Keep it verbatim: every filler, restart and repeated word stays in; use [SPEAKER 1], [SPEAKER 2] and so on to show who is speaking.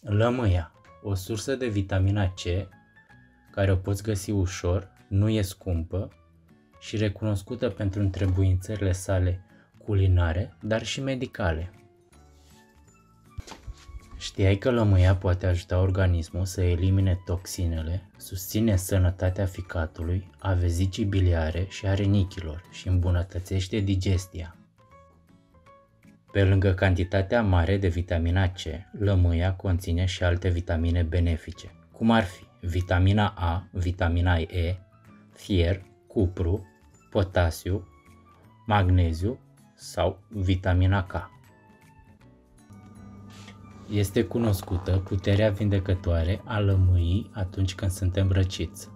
[SPEAKER 1] Lămâia, o sursă de vitamina C care o poți găsi ușor, nu e scumpă și recunoscută pentru întrebuințările sale culinare, dar și medicale. Știai că lămâia poate ajuta organismul să elimine toxinele, susține sănătatea ficatului, a vezicii biliare și a rinichilor și îmbunătățește digestia. Pe lângă cantitatea mare de vitamina C, lămâia conține și alte vitamine benefice, cum ar fi vitamina A, vitamina E, fier, cupru, potasiu, magneziu sau vitamina K. Este cunoscută puterea vindecătoare a lămâii atunci când suntem răciți.